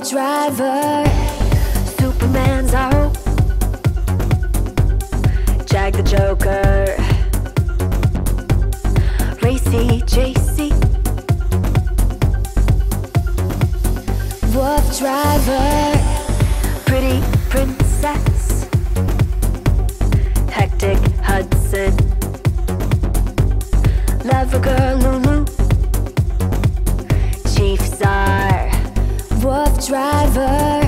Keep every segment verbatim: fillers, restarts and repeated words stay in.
WooFDriver, Superman's our hope, Jag the Joker, Racy J C, WooFDriver, Pretty Princess, Hectic Hudson, Lover Girl Lulu, Chief Czar, WooFDriver.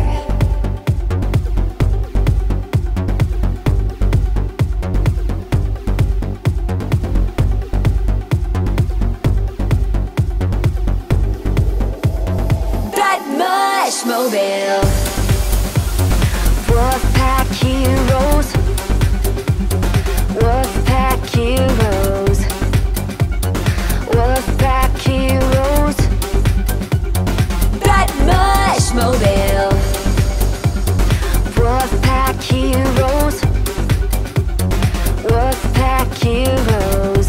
That MUSH mobile, Wolfpack heroes, Wolfpack heroes, Wolfpack heroes. That MUSH mobile, Wolfpack heroes, Wolfpack heroes,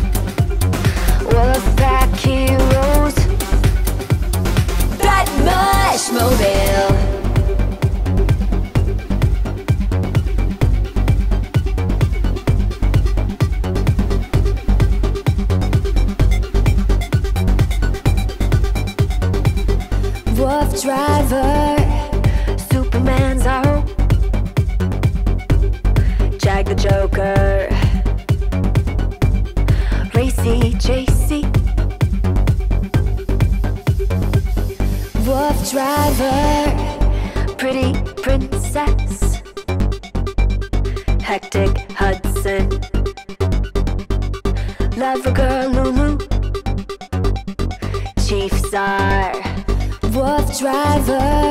Wolfpack heroes. That MUSH mobile. WooFDriver, Superman's our hope, Jag the Joker, Racy J C, WooFDriver, Pretty Princess, Hectic Hudson, Lover Girl Lulu, Chief Czar, WooFDriver.